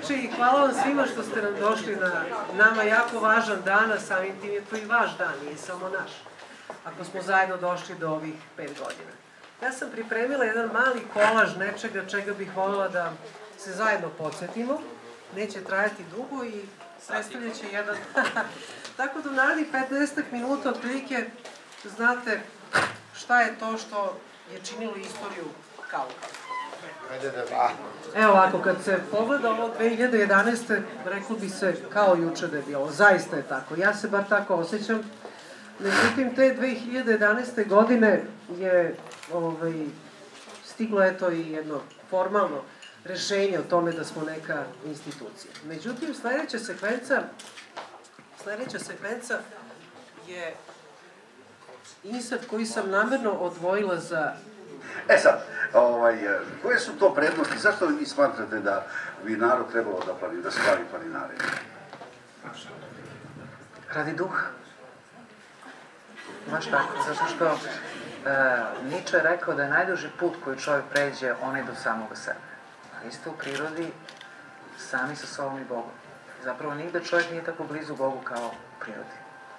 veče i hvala vam svima što ste nam došli na nama jako važan dan, a samim tim je to i vaš dan, nije samo naš. Ako smo zajedno došli do ovih 5 godina. Ja sam pripremila jedan mali kolaž nečega čega bih voljela da se zajedno podsjetimo. Neće trajati dugo i predstavljat će jedan... Tako da u narednih 15 minuta otprilike znate šta je to što je činilo istoriju Kauka. Evo ovako, kad se pogleda ovo 2011. reklo bi se kao juče da je bilo. Zaista je tako. Ja se bar tako osjećam. Međutim, te 2011. godine je stiglo eto i jedno formalno rešenje o tome da smo neka institucija. Međutim, sledeća sekvenca je insert koji sam namerno odvojila za... E sad, koje su to prednosti, zašto vi smatrate da bi narod trebalo da slavi planinare? Radi duha. Baš tako, zato što Niče je rekao da je najduži put koji čovjek pređe onaj do samoga sebe. A isto u prirodi sami sa sobom i Bogom. Zapravo nigde čovjek nije tako blizu Bogu kao u prirodi.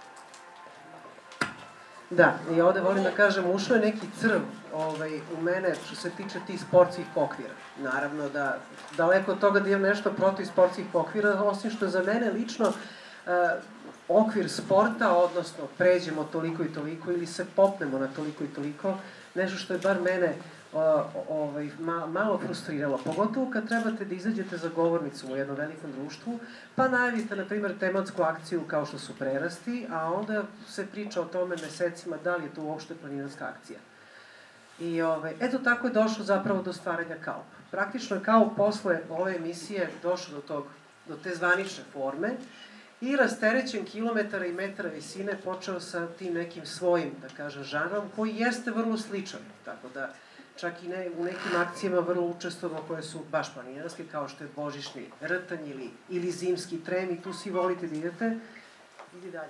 Da, i ovde volim da kažem, ušao je neki crv u mene što se tiče tih sportskih okvira. Naravno da daleko od toga da imam nešto protiv sportskih okvira, osim što za mene lično okvir sporta, odnosno pređemo toliko i toliko ili se popnemo na toliko i toliko, nešto što je bar mene malo frustriralo. Pogotovo kad trebate da izađete za govornicu u jednom velikom društvu, pa najavite, na primjer, tematsku akciju kao što su prerasti, a onda se priča o tome mesecima da li je to uopšte planinarska akcija. I eto tako je došlo zapravo do stvaranja Kaup. Praktično je Kaup posle ove emisije došao do te zvanične forme i rasterećen kilometara i metara visine počeo sa tim nekim svojim, da kažem, žanrom koji jeste vrlo sličan, tako da čak i u nekim akcijama vrlo učestvovao koje su baš planinarske, kao što je božićni rtanj ili zimski trem i tu svi volite da idete. Idi dalje.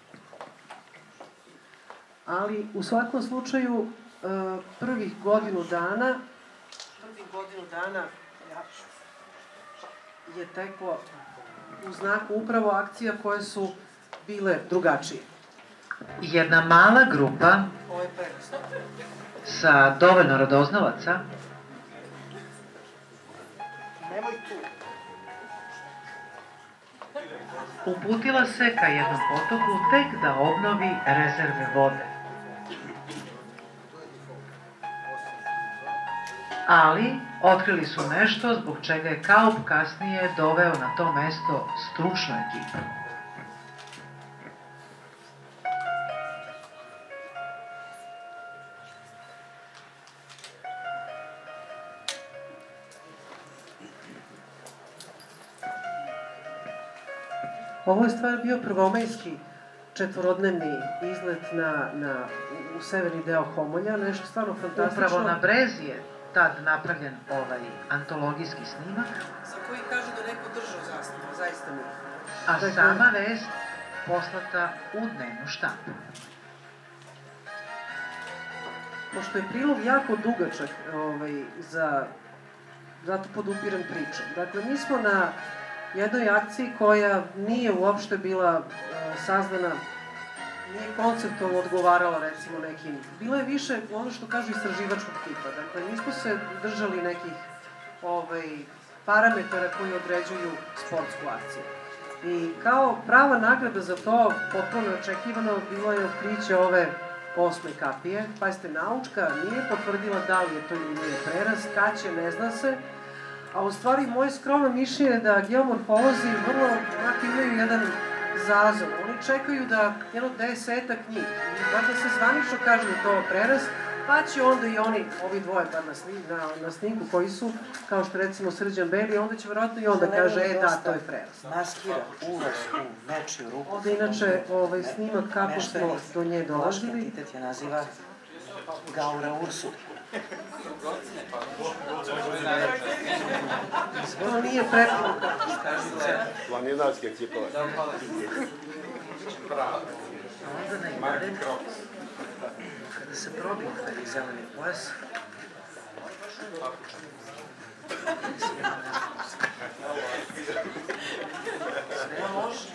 Ali u svakom slučaju prvih godinu dana je teklo u znaku upravo akcija koje su bile drugačije. Jedna mala grupa sa dovoljno radoznalaca uputila se ka jednom potoku tek da obnovi rezerve vode. Ali otkrili su nešto zbog čega je Kaup kasnije doveo na to mesto stručnu ekipu. Ovo je stvar bio prvomajski četvorodnevni izlet u severni deo Homolja, nešto stvarno fantastično. Upravo na Brezi je tad napravljen antologijski snimak. Za koji kažu da neko držao zastavu, zaista mi. A sama vest poslata u dnevnu štampu. Pošto je prilog jako dugačak, zato podupiram pričom. Dakle, mi smo na jednoj akciji koja nije uopšte bila sazdana, nije konceptualno odgovarala recimo nekim, bila je više ono što kažu istraživačkog tipa, dakle nismo se držali nekih parametara koji određuju sportsku akciju. I kao prava nagrada za to, potpuno očekivano, bilo je otkriće ove 8. kapije, pazite, naučka nije potvrdila da li je to ili nije prerast, kad će, ne zna se, a u stvari moje skromno mišljenje je da geomorfolozi vrlo imaju jedan zazor. Oni čekaju da jedno 10-ak njih, dakle se zvanično kaže da to prerast, pa će onda i oni, ovi dvoje bar na snimku koji su, kao što recimo Srđan Beli, onda će vjerojatno i onda kaže, da, to je prerast. Maskira ulaz u nečiju ruku. Ovde inače snimak kako smo do nje dolazili. Entitet je naziva Gaura Ursu. To nije preporuka. Planinarski ekipovat. Onda najbolje, kada se probio taj zeleni pojas, Sve može.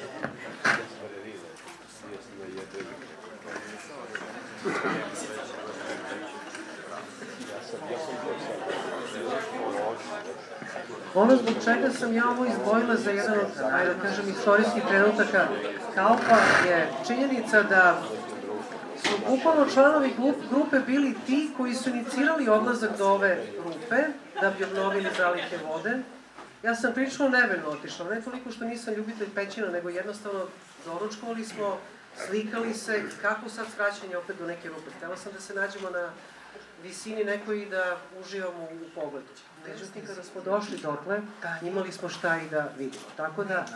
Ono zbog čega sam ja ovo izdvojila za jedan od, ajde da kažem, istorijskih trenutaka Kaupa je činjenica da su bukvalno članovi grupe bili ti koji su inicirali odlazak do ove grupe da bi obnovili zalihe vode. Ja sam prilično neveljno otišla, ne toliko što nisam ljubitelj pećina, nego jednostavno doručkovali smo, slikali se, kako sad skraćenje opet do neke grupe. Htela sam da se nađemo na visini nekoj i da uživamo u pogledu. Međutim, kada smo došli dotle, imali smo šta i da vidimo. Tako da,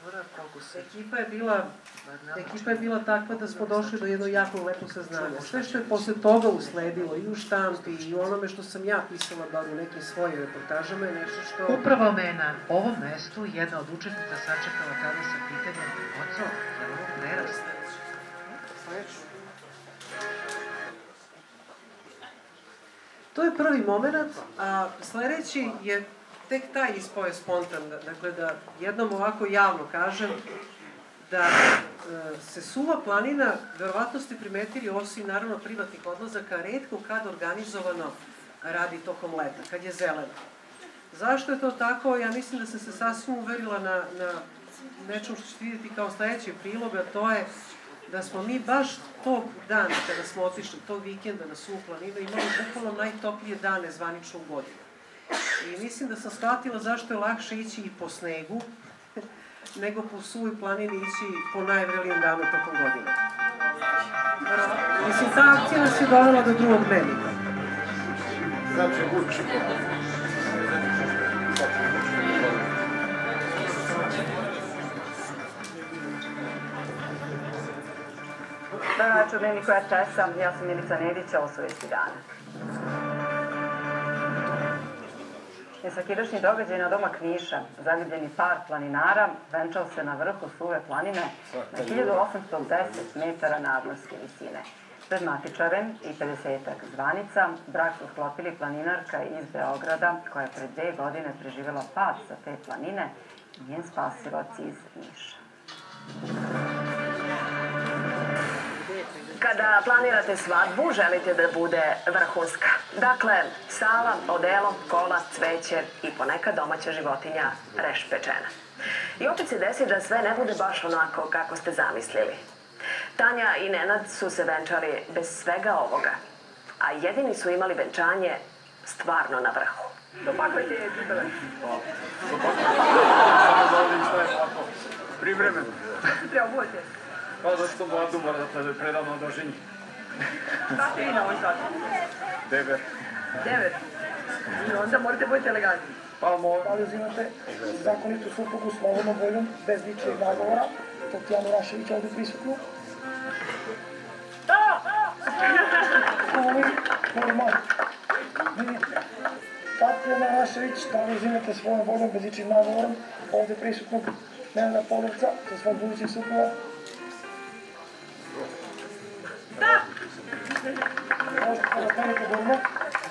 ekipa je bila takva da smo došli do jednog jako lepog saznanja. Sve što je posle toga usledilo i u štampi i u onome što sam ja pisala bar u nekim svojim reportažama je nešto što... Upravo me na ovom mestu jedna od učesnica sačekala tada sa pitanjem oco, je li ovo nerast? To je prvi moment, a sledeći je tek taj ispoje spontan, dakle da jednom ovako javno kažem da se Suva planina, verovatno ste primetili, osim naravno privatnih odlazaka, retko kad organizovano radi tokom leta, kad je zeleno. Zašto je to tako? Ja mislim da sam se sasvim uverila na nečem što ćete vidjeti kao sledeći prilog, a to je da smo mi baš tog dana kada smo otišli, tog vikenda na Suvu planinu, imali bukvalno najtoplije dane zvanično u godinu. I mislim da sam shvatila zašto je lakše ići i po snegu, nego po Suvoj planini ići po najvrelijem danu tokom godine. Mislim, ta akcija nas je dovela do drugog dnevnika. Znači, uči. Dobro večer, Dnevniku RTS-a, ja sam Milica Nedić, ovo su vesti dana. Nesvakidašnji događaj na domak Niša, zaljubljeni par planinara, venčao se na vrhu Suve planine na 1810 metara nadmorske visine. Pred matičarem i 50-ak zvanica, brak su sklopili planinarka iz Beograda, koja je pred 2 godine preživjela pad sa te planine i njen spasilac iz Niša. Kada planirate svadbu, želite da bude vrhunska. Dakle, sala, odelo, kola, cveće i ponekad domaća životinja reš pečena. I opet se desi da sve ne bude baš onako kako ste zamislili. Tanja i Nenad su se venčali bez svega ovoga, a jedini su imali venčanje stvarno na vrhu. Dopakujte je cipele. Privremeno. Preobujte. Pa zašto vladu mora da predavno odoženje? Šta ste vi na ovoj sati? 9. 9. I onda morate budete elegantni. Pa mora. Da li uzimate zakonitu suprugu slobodnom voljom, bez ničijeg nagovora, Tatjanu Rašević ovdje prisutnu? Da! Format. Tatjana Rašević, da li uzimate svojom voljom, bez ničijeg nagovorom, ovdje prisutnog Nenada Polovca, sa svog budućeg supruga? Da! Možete da stanete gorno?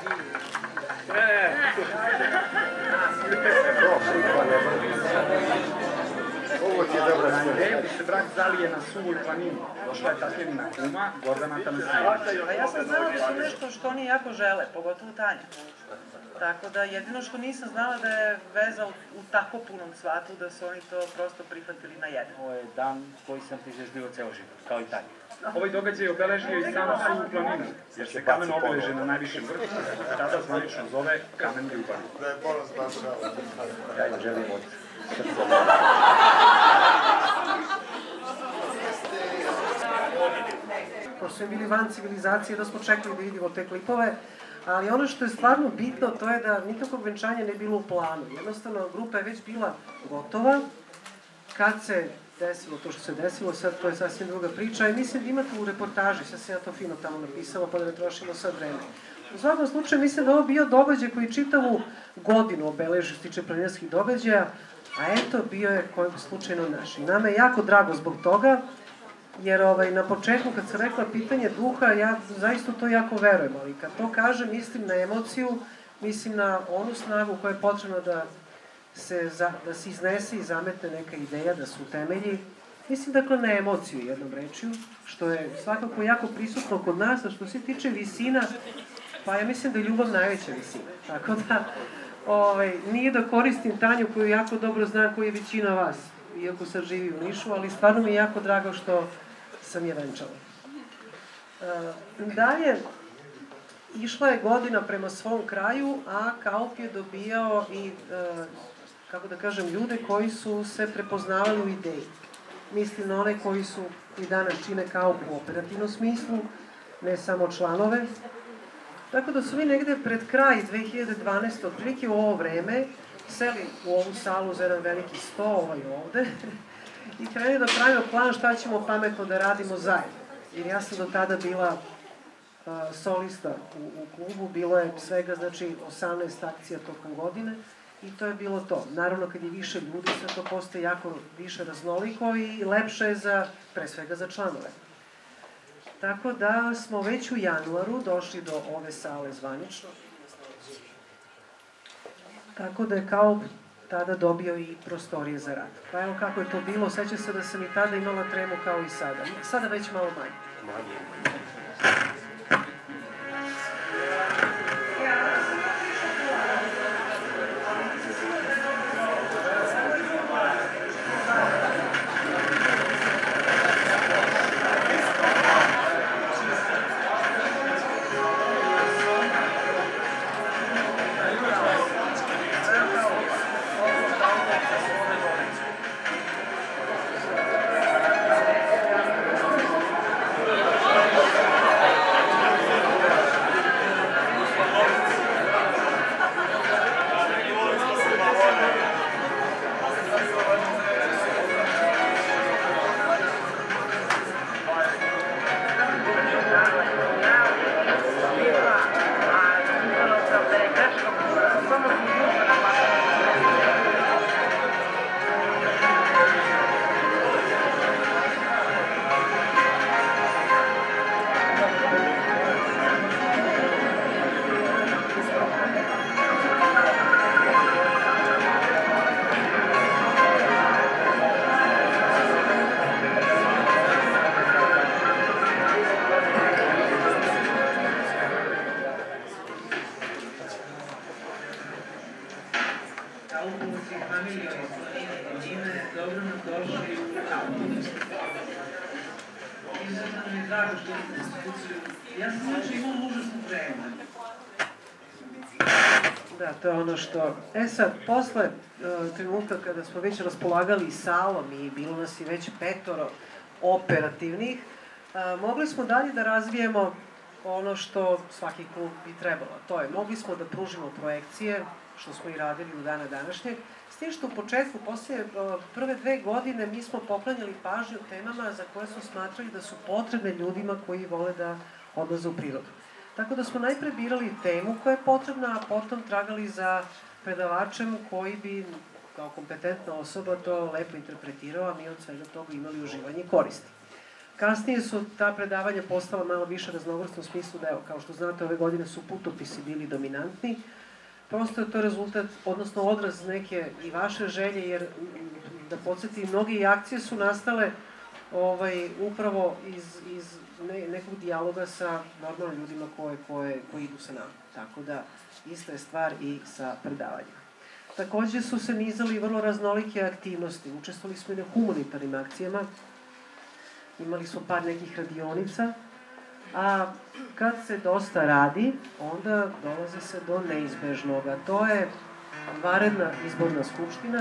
Ovo ti je dobra Na stvar. ideju se brak zalije na Suvoj planini. Došla je Tatjanina kuma, Gordana Tanasijević. A ja sam znala da su nešto što oni jako žele, pogotovo Tanja. Tako da jedino što nisam znala da je veza u tako punom cvatu, da su oni to prosto prihvatili na jedan. Ovo je dan koji sam prižeždivao ceo život, kao i Tanja. Ovaj događaj je obeležio i samu Suvu planinu, jer se kamen obeleže na najvišem vrhu, tada zvanično zove kamen ljubavi. Ja im želim od srca. Pošto smo bili van civilizacije, da smo čekali da vidimo te klipove, ali ono što je stvarno bitno, to je da nikakvog venčanja ne bilo u planu. Jednostavno, grupa je već bila gotova. Kad se desilo to što se desilo, sad to je sasvim druga priča i mislim da imate u reportaži, sad sam ja to fino tamo napisala, pa da ne trošimo sad vreme. U svakom slučaju mislim da ovo bio događaj koji čitavu godinu obeleži što se tiče planinarskih događaja, a eto, bio je kojeg slučajno naš. I nama je jako drago zbog toga, jer na početku kad sam rekla pitanje duha, ja zaista to jako verujem, ali kad to kažem, mislim na emociju mislim na onu snagu koja je potrebna da se iznese i zametne neka ideja, da se utemelji. Mislim, dakle, na emociju jednom rečju, što je svakako jako prisutno kod nas, a što se tiče visina, pa ja mislim da je ljubav najveća visina. Tako da, nije da koristim Tanju koju jako dobro znam, koju je većina vas, iako sad živi u Nišu, ali stvarno mi je jako drago što sam je venčala. Dalje, išla je godina prema svom kraju, a Kaup je dobijao i, kako da kažem, ljude koji su se prepoznavali u ideji. Mislim na one koji su i danas čine Kaup u operativnom smislu, ne samo članove. Tako da su mi negde pred kraj 2012. otprilike u ovo vreme seli u ovu salu za jedan veliki sto, ovde, i krenuli da pravimo plan šta ćemo pametno da radimo zajedno. Jer ja sam do tada bila solista u klubu, bilo je svega, znači, 18 akcija tokom godine i to je bilo to. Naravno, kad je više ljudi, sve to postaje jako više raznoliko i lepše je pre svega za članove. Tako da smo već u januaru došli do ove sale zvanično. Tako da je Kaup tada dobio i prostorije za rad. Pa evo kako je to bilo, sećam se da sam i tada imala tremu kao i sada. Sada već malo manje. Da, to je ono što... Sad, posle trenutka kada smo već raspolagali salom i bilo nas je već 5 operativnih, mogli smo dalje da razvijemo ono što svaki klub bi trebalo. To je, mogli smo da pružimo projekcije, što smo i radili u dana današnjeg, s tim što u početku, poslije prve 2 godine, mi smo poklanjali pažnju temama za koje smo smatrali da su potrebne ljudima koji vole da odlaze u prirodu. Tako da smo najpre birali temu koja je potrebna, a potom tragali za predavačem koji bi, kao kompetentna osoba, to lepo interpretirao, a mi od svega toga imali uživanje i koristi. Kasnije su ta predavanja postala malo više raznovrsna u smislu da, evo, kao što znate, ove godine su putopisi bili dominantni. Prosto je to rezultat, odnosno odraz neke i vaše želje, jer, da podsjetim, mnoge i akcije su nastale upravo iz nekog dijaloga sa normalnim ljudima koji idu sa nama. Tako da, ista je stvar i sa predavanjima. Takođe su se nizali vrlo raznolike aktivnosti. Učestvovali smo i na humanitarnim akcijama. Imali smo par nekih radionica. A kad se dosta radi, onda dolazi se do neizbežnoga. To je vanredna izborna skupština.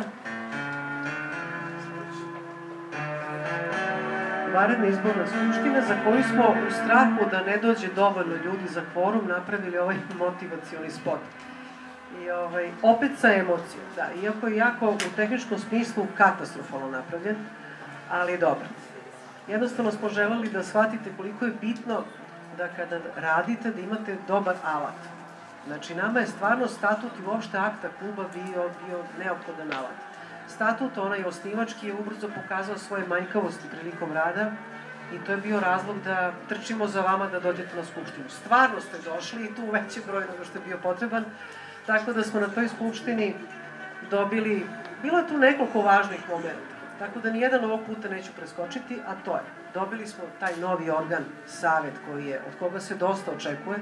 Vanredna izborna skupština za koju smo u strahu da ne dođe dovoljno ljudi za kvorum napravili ovaj motivacioni spot. I opet sa emocijom, da, iako je jako u tehničkom smislu katastrofalno napravljen, ali dobro. Jednostavno smo želeli da shvatite koliko je bitno da kada radite da imate dobar alat. Znači, nama je stvarno statut i uopšte akta kluba bio neophodan alat. Statut, onaj osnivački, je ubrzo pokazao svoje manjkavosti prilikom rada i to je bio razlog da trčimo za vama da dođete na skupštinu. Stvarno ste došli i tu u veći broj nego što je bio potreban, Tako da smo na toj skupštini dobili, bilo je tu nekoliko važnih momenta, tako da nijedan ovog puta neću preskočiti, a to je, dobili smo taj novi organ, savet koji je, od koga se dosta očekuje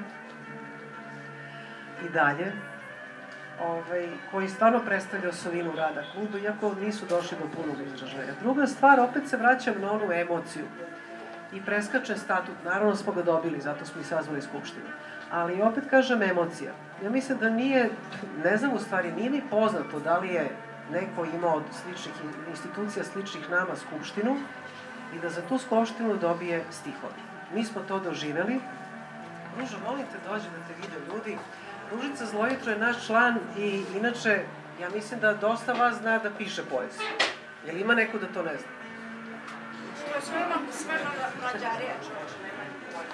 i dalje, koji stvarno predstavlja osovinu rada kluba, iako nisu došli do punog izražaja. Druga stvar, opet se vraćam na onu emociju i preskačem statut, naravno smo ga dobili, zato smo i sazvali skupštinu. Ali opet kažem emocija. Ja mislim da nije, ne znam u stvari, nije mi poznato da li je neko imao od sličnih institucija, sličnih nama skupštinu i da za tu skupštinu dobije stihovi. Mi smo to doživeli. Ružo, molim te, dođi da te vide ljudi. Ružica Zlojitro je naš član i inače, ja mislim da dosta vas zna da piše poeziju. Jel ima neko da to ne zna? To je sve mlađarija, čoveče, nema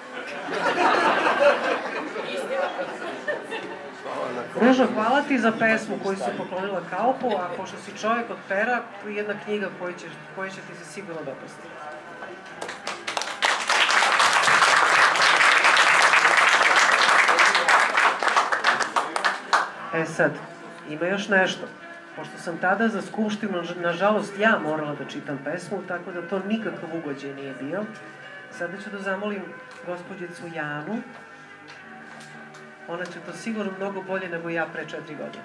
Ružo, hvala ti za pesmu koju si poklonila Kaupu, a pošto si čovjek od pera, tu je jedna knjiga koja će ti se sigurno dopasti. E sad, ima još nešto. Pošto sam tada za skupštinu, nažalost, ja morala da čitam pesmu, tako da to nikakav ugođaj nije bio. Sada ću da zamolim gospođicu Janu. Ona će to sigurno mnogo bolje nego ja pre 4 godine.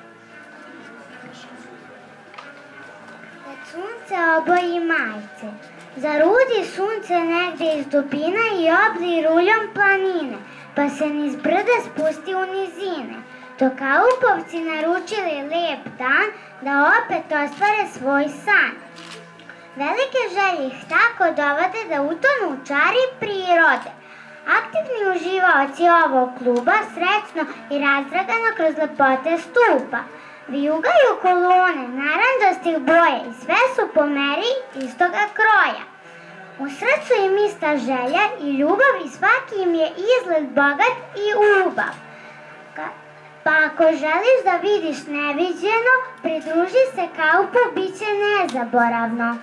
Kad sunce oboji majce, zarudi sunce negde iz dubina i obri ruljom planine, pa se niz brda spusti u nizine. Dok Kaupovci naručili lep dan da opet ostvare svoj san. Velike želje ih tako dovode da utonu u čari prirode. Aktivni uživaoci ovog kluba srećno i razdragano kroz lepote stupa. Vijugaju kolone narandžastih boja i sve su po meri istoga kroja. U srcu im ista želja i ljubav i svaki im je izgled bogat i ubav. Pa ako želiš da vidiš neviđeno, pridruži se Kaupu, bit će nezaboravno.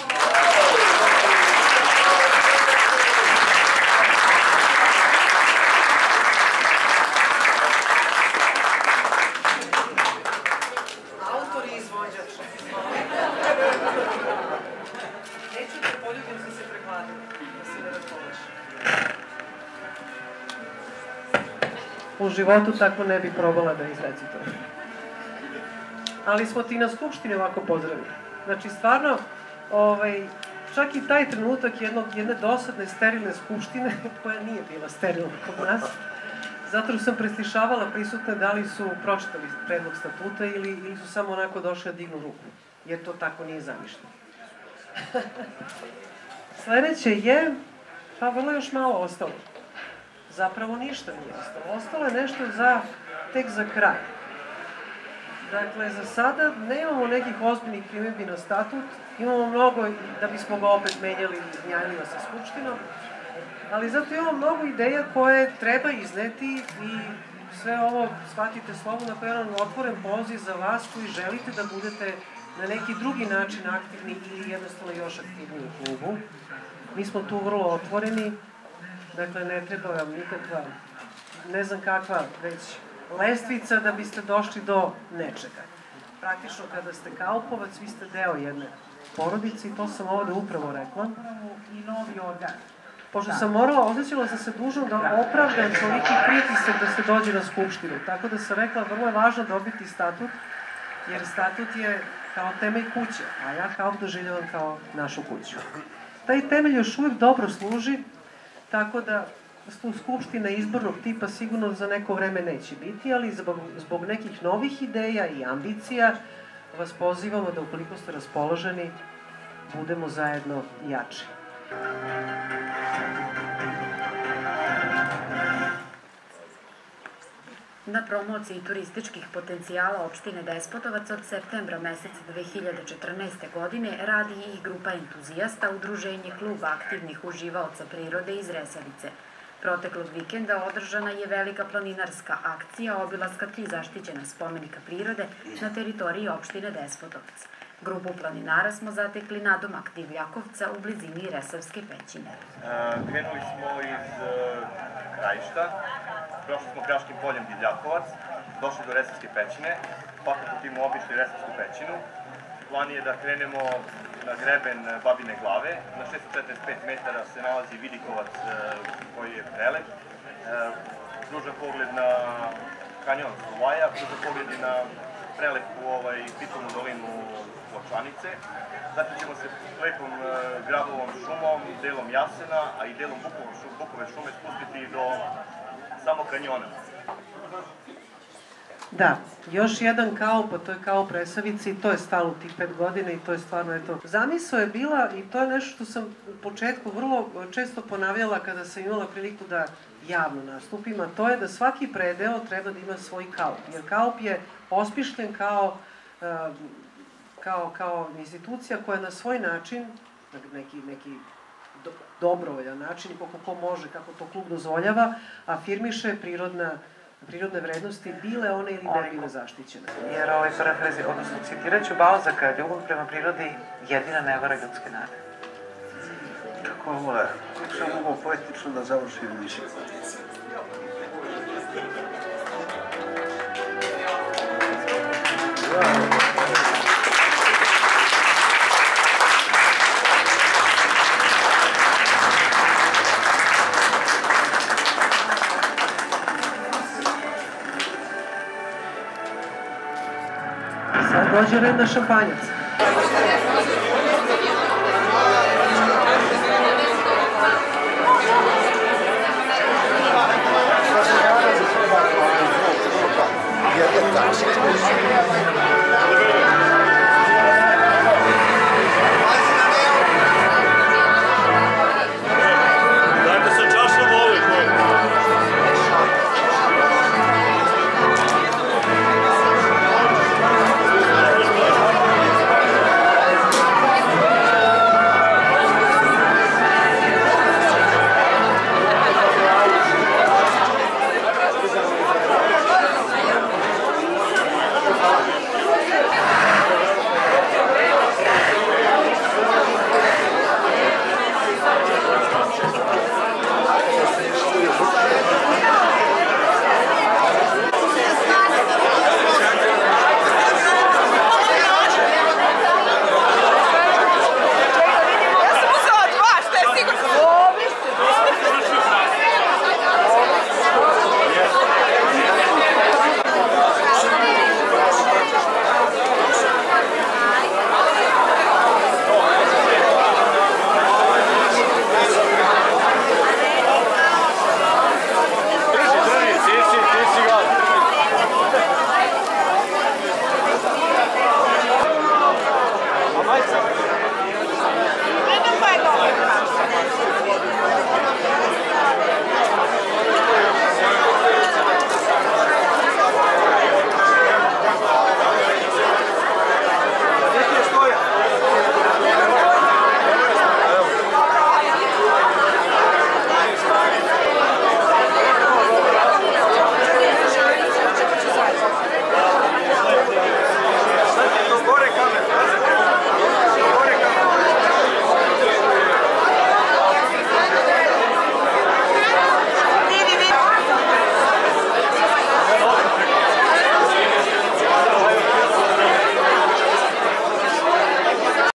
Autor i izvođač. Neću da poljubim, sam se prekladila, da si ne raspolaš. U životu tako ne bi probala da izrecitujem. Ali smo ti na skupštini ovako pozdravili. Znači, stvarno, čak i taj trenutak jedne dosadne, sterilne skupštine, koja nije bila sterilna kod nas, zato sam preslišavala prisutne da li su pročitali predlog statuta ili su samo onako došli da dignu ruku, jer to tako nije zamišljeno. Sledeće je, pa vrlo još malo ostalo. Zapravo ništa nije ostalo. Ostalo je nešto tek za kraj. Dakle, za sada nemamo nekih ozbiljnih primjedbi na statut. Imamo mnogo da bismo ga opet menjali i izmijenili sa skupštinom. Ali zato imamo mnogo ideja koje treba izneti i sve ovo shvatite slobodno kao jedan otvoren poziv za vas koji želite da budete na neki drugi način aktivni ili jednostavno još aktivniji u klubu. Mi smo tu vrlo otvoreni. Dakle, ne treba vam nikakva, ne znam kakva, već lestvica da biste došli do nečega. Praktično, kada ste Kaupovac, vi ste deo jedne porodice i to sam ovde upravo rekla. I novi organ. Pošto sam osjećala sam se dužnom da opravdam toliki pritisak da se dođe na skupštinu. Tako da sam rekla, vrlo je važno dobiti statut, jer statut je kao temelj kuće, a ja kao doživljavam kao našu kuću. Taj temelj još uvijek dobro služi, tako da skupština izbornog tipa sigurno za neko vreme neće biti, ali zbog nekih novih ideja i ambicija vas pozivamo da ukoliko ste raspoloženi, budemo zajedno jači. Na promociji turističkih potencijala opštine Despotovac od septembra meseca 2014. godine radi i grupa entuzijasta, udruženje kluba aktivnih uživaoca prirode iz Resavice. Proteklog vikenda održana je velika planinarska akcija obilaska 3 zaštićena spomenika prirode na teritoriji opštine Despotovac. Grupu planinara smo zatekli nadomak Divljakovca u blizini Resavske pećine. Krenuli smo iz Krajišta, prošli smo Kraškim poljem Divljakovac, došli do Resavske pećine, pa po timu obišli Resavsku pećinu. Plan je da krenemo na greben Babine glave, na 645 metara se nalazi Vidikovac koji je prelep, pružan pogled na kanjon Sulaja, pružan pogled i na prelepu pitomnu dolinu Pločanice. Zatim ćemo se lepom Grabovom šumom, delom Jasena, a i delom Bukove šume spustiti do samog kanjona. Da, još jedan kao, pa to je kao Presavica i to je stalo tih 5 godina i to je stvarno, eto. Zamisao je bila, i to je nešto što sam u početku vrlo često ponavljala kada sam imala priliku da javno nastupim, a to je da svaki predeo treba da ima svoj kaup, jer kaup je osmišljen kao institucija koja na svoj način, neki dobrovoljan način, koliko ko može, kako to klub dozvoljava, afirmiše prirodne vrednosti, bile one ili ne bile zaštićene. Jer odnosno citirat ću Balzaka, ljubav prema prirodi jedina ne vara ljudske nade. Kako ovo je? Kako sam mogao poetično da završim emisiju? Sad dođe red na šampanjac.